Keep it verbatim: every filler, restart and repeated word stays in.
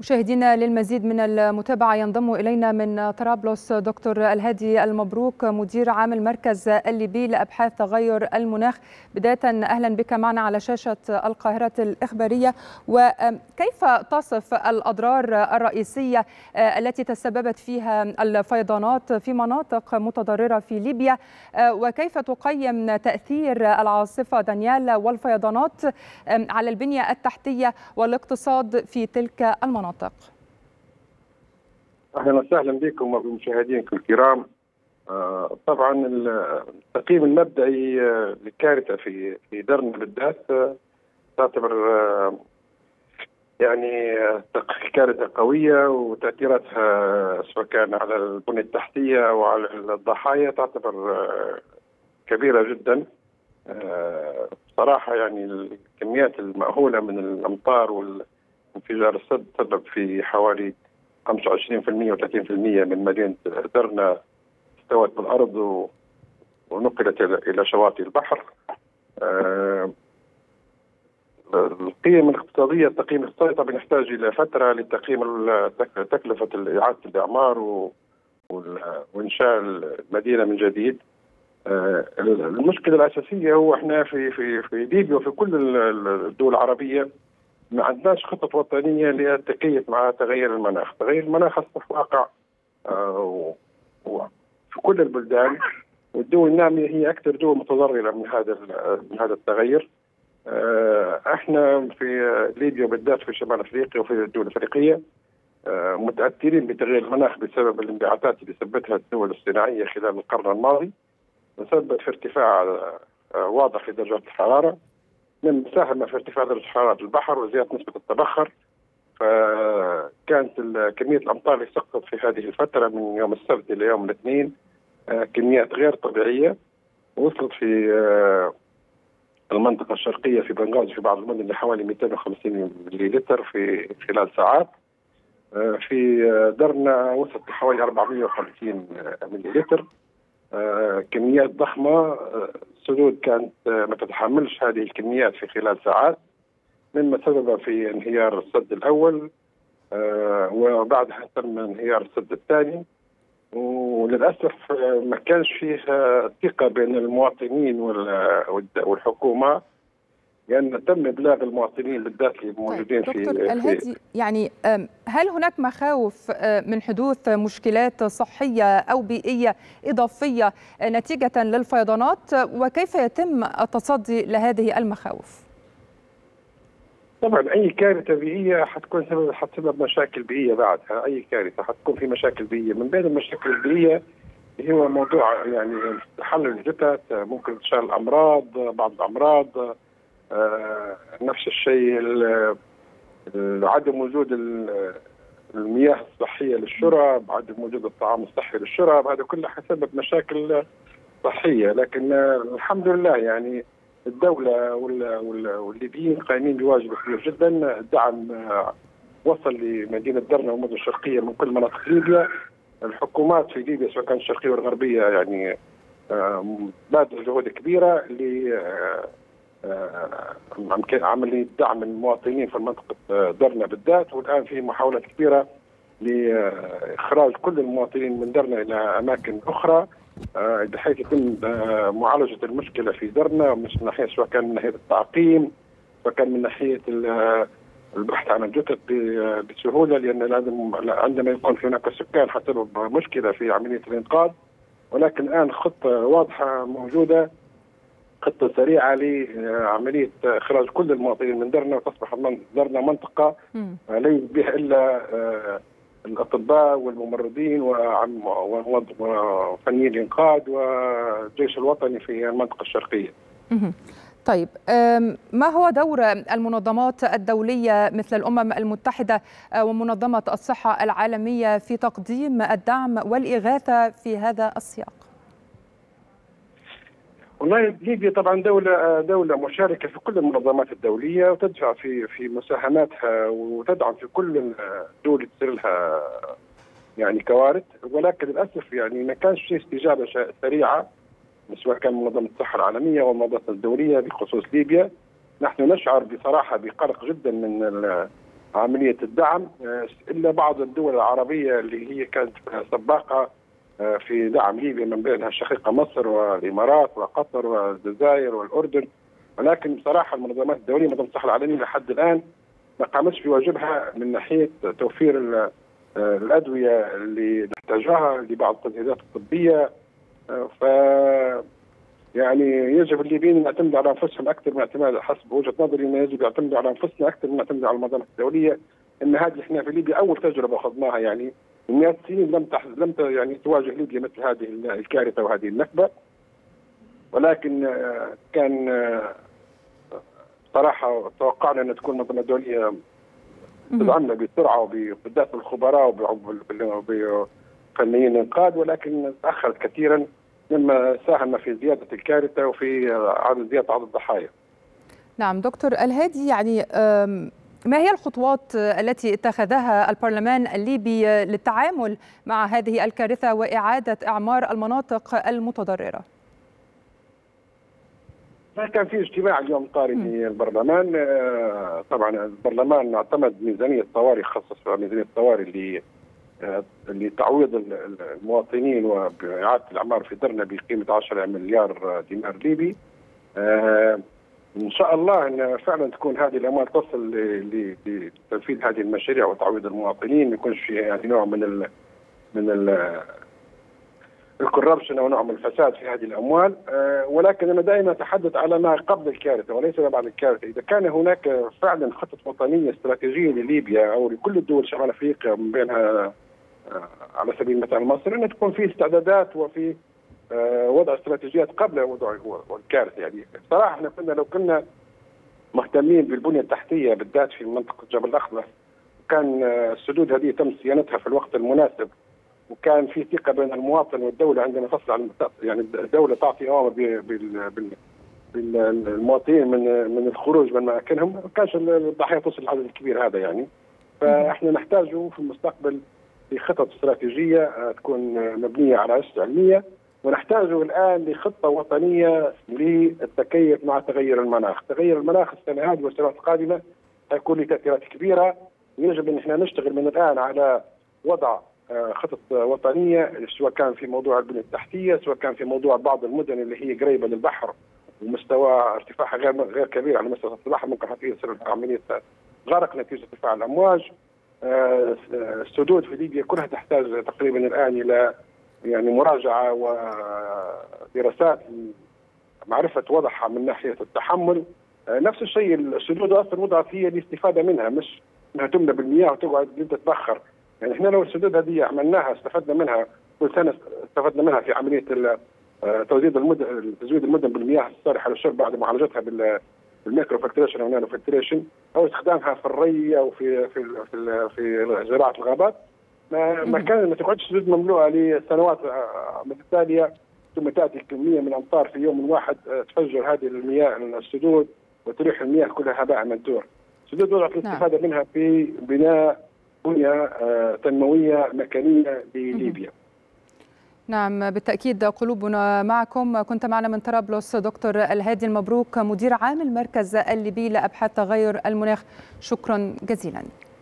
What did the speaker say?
مشاهدينا للمزيد من المتابعة ينضم إلينا من طرابلس دكتور الهادي المبروك مدير عام المركز الليبي لأبحاث تغير المناخ. بداية أهلا بك معنا على شاشة القاهرة الإخبارية. وكيف تصف الأضرار الرئيسية التي تسببت فيها الفيضانات في مناطق متضررة في ليبيا، وكيف تقيم تأثير العاصفة دانيال والفيضانات على البنية التحتية والاقتصاد في تلك المناطق؟ اهلا وسهلا بكم وبمشاهدينكم الكرام. آه طبعا التقييم المبدئي آه للكارثه في في درنا بالذات آه تعتبر آه يعني آه كارثه قويه، وتاثيراتها سواء كان على البنيه التحتيه او على الضحايا تعتبر آه كبيره جدا. آه صراحه يعني الكميات المأهوله من الامطار والانفجار السد تسبب في حوالي خمسة وعشرين بالمئة وثلاثين بالمئة من مدينة درنا استوت بالأرض ونقلت إلى شواطئ البحر. أه القيم الاقتصادية التقييم الاقتصادي طبعا يحتاج إلى فترة لتقييم تكلفة إعادة الإعمار وإنشاء المدينة من جديد. أه المشكلة الأساسية هو احنا في في في ليبيا وفي كل الدول العربية ما عندناش خطط وطنيه للتكيف مع تغير المناخ، تغير المناخ اصبح واقع آه في كل البلدان، والدول الناميه هي اكثر دول متضرره من هذا من هذا التغير. آه احنا في ليبيا بالذات في شمال افريقيا وفي الدول الافريقيه آه متاثرين بتغير المناخ بسبب الانبعاثات اللي سببتها الدول الصناعيه خلال القرن الماضي، وسببت في ارتفاع آه واضح في درجات الحراره، من مساهمة في ارتفاع درجة حرارة البحر وزيادة نسبة التبخر. فكانت كمية الأمطار اللي سقطت في هذه الفترة من يوم السبت إلى يوم الاثنين كميات غير طبيعية، وصلت في المنطقة الشرقية في بنغازي في بعض المدن لحوالي مئتين وخمسين مليلتر في خلال ساعات. في درنا وصلت لحوالي أربعمئة وخمسين مليلتر، آه، كميات ضخمة. آه، السدود كانت آه، ما تتحملش هذه الكميات في خلال ساعات، مما سبب في انهيار السد الأول، آه، وبعدها تم انهيار السد الثاني. وللأسف آه، ما كانش فيه ثقة بين المواطنين والحكومة، لأن يعني تم إبلاغ المواطنين بالذات اللي موجودين طيب في دكتور الهادي، يعني هل هناك مخاوف من حدوث مشكلات صحية أو بيئية إضافية نتيجة للفيضانات، وكيف يتم التصدي لهذه المخاوف؟ طبعا أي كارثة بيئية حتكون سبب حتسبب مشاكل بيئية بعدها. أي كارثة حتكون في مشاكل بيئية، من بين المشاكل البيئية هو موضوع يعني تحلل الجثث، ممكن انتشار الأمراض، بعض الأمراض. آه نفس الشيء عدم وجود المياه الصحية للشرب، عدم وجود الطعام الصحي للشرب، هذا كله حسبب مشاكل صحية. لكن الحمد لله يعني الدولة والليبيين قايمين بواجب كبير جدا. الدعم وصل لمدينة درنا والمدن الشرقية من كل مناطق ليبيا. الحكومات في ليبيا سواء كانت الشرقية والغربية يعني بذلوا جهود كبيرة ل عملية دعم المواطنين في منطقة درنا بالذات، والآن في محاولات كبيرة لإخراج كل المواطنين من درنا إلى أماكن أخرى بحيث يتم معالجة المشكلة في درنا، مش من ناحية سواء كان من ناحية التعقيم سواء كان من ناحية البحث عن الجثث بسهولة، لأن لازم عندما يكون هناك سكان حسبب مشكلة في عملية الإنقاذ. ولكن الآن خطة واضحة موجودة، خطة سريعة لعملية إخراج كل المواطنين من درنا، وتصبح درنا منطقة ليس بها إلا الأطباء والممرضين وفنيين الإنقاذ والجيش الوطني في المنطقة الشرقية. طيب، ما هو دور المنظمات الدولية مثل الأمم المتحدة ومنظمة الصحة العالمية في تقديم الدعم والإغاثة في هذا السياق؟ والله ليبيا طبعا دولة دولة مشاركة في كل المنظمات الدولية، وتدفع في في مساهماتها وتدعم في كل الدول اللي تصير لها يعني كوارث. ولكن للأسف يعني ما كانش في استجابة سريعة سواء كان منظمة الصحة العالمية والمنظمات الدولية بخصوص ليبيا. نحن نشعر بصراحة بقلق جدا من عملية الدعم، إلا بعض الدول العربية اللي هي كانت سباقة في دعم ليبيا، من بينها الشقيقة مصر والإمارات وقطر والجزائر والأردن. ولكن بصراحة المنظمات الدولية، منظمة الصحة العالمية لحد الآن ما قامتش بواجبها من ناحية توفير الأدوية اللي نحتاجها لبعض التجهيزات الطبية. ف يعني يجب الليبيين ان يعتمدوا على انفسهم اكثر من اعتماد، حسب وجهه نظري انه يجب يعتمدوا على انفسنا اكثر من يعتمدوا على المنظمات الدوليه. ان هذه احنا في ليبيا اول تجربه اخذناها، يعني من مئات السنين لم تح... لم يعني تواجه ليبيا مثل هذه الكارثه وهذه النكبه. ولكن كان صراحه توقعنا ان تكون المنظمه الدوليه تدعمنا بسرعه وبالذات الخبراء وبفنيين الانقاذ، ولكن تاخرت كثيرا، مما ساهم في زيادة الكارثة وفي عدد زيادة عدد الضحايا. نعم دكتور الهادي، يعني ما هي الخطوات التي اتخذها البرلمان الليبي للتعامل مع هذه الكارثة وإعادة إعمار المناطق المتضررة؟ كان في اجتماع اليوم طارئ في البرلمان. طبعا البرلمان اعتمد ميزانية طوارئ، خصص ميزانية طوارئ اللي لتعويض المواطنين وإعادة الأعمار في درنا بقيمة عشرة مليار دينار ليبي. آه إن شاء الله أن فعلا تكون هذه الأموال تصل لتنفيذ هذه المشاريع وتعويض المواطنين، ما يكونش في يعني نوع من ال من ال الكوربشن أو نوع من الفساد في هذه الأموال. آه ولكن أنا دائما أتحدث على ما قبل الكارثة وليس ما بعد الكارثة. إذا كان هناك فعلا خطة وطنية استراتيجية لليبيا أو لكل الدول شمال أفريقيا، من بينها على سبيل المثال مصر، ان تكون في استعدادات وفي وضع استراتيجيات قبل وضع الكارثه. يعني صراحه احنا كنا لو كنا مهتمين بالبنيه التحتيه بالذات في منطقه جبل الاخضر، وكان السدود هذه تم صيانتها في الوقت المناسب، وكان في ثقه بين المواطن والدوله عندما تصل على يعني الدوله تعطي اوامر بالمواطنين من من الخروج من اماكنهم، ما كانش الضحايا توصل للعدد الكبير هذا. يعني فاحنا نحتاجه في المستقبل في خطط استراتيجية تكون مبنية على أسس علمية، ونحتاجه الآن لخطة وطنية للتكيف مع تغير المناخ. تغير المناخ السنة هذه والسنوات القادمة هيكون له تأثيرات كبيرة، ويجب أن احنا نشتغل من الآن على وضع خطط وطنية، سواء كان في موضوع البنية التحتية، سواء كان في موضوع بعض المدن اللي هي قريبة للبحر ومستوى ارتفاعها غير غير كبير على مستوى البحر، ممكن حتى يصير عملية غرق نتيجة ارتفاع الأمواج. السدود في ليبيا كلها تحتاج تقريبا الآن إلى يعني مراجعة ودراسات معرفة وضعها من ناحية التحمل. نفس الشيء السدود أصلا وضعت هي الاستفادة منها، مش انها تملى بالمياه وتقعد انت تبخر. يعني احنا لو السدود هذه عملناها استفدنا منها كل سنة، استفدنا منها في عملية تزويد المدن تزويد المدن بالمياه الصالحة للشرب بعد معالجتها بال الميكرو فلتريشن او نانو فلتريشن، او استخدامها في الري او في في في, في زراعه الغابات. ما, ما كان ما تقعدش سدود مملوءه لسنوات متتاليه ثم تاتي كميه من الامطار في يوم واحد تفجر هذه المياه السدود وتريح المياه كلها هباء منثور. السدود وضعت الاستفاده منها في بناء بنيه تنمويه مكانيه لليبيا. نعم بالتأكيد قلوبنا معكم. كنت معنا من طرابلس دكتور الهادي المبروك، مدير عام المركز الليبي لأبحاث تغير المناخ، شكرا جزيلا.